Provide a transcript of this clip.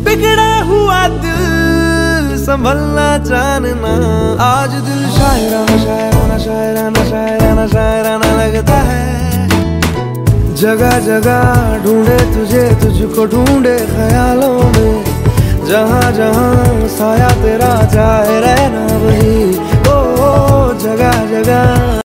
बिगड़ा हुआ दिल संभलना जानना। आज दिल शायराना शायराना शायराना शायराना शायराना लगता है। जगह जगह ढूंढे तुझे, तुझको ढूंढे ख्यालों में। जहाँ जहाँ साया तेरा जाए रहना वही। ओ जगह जगह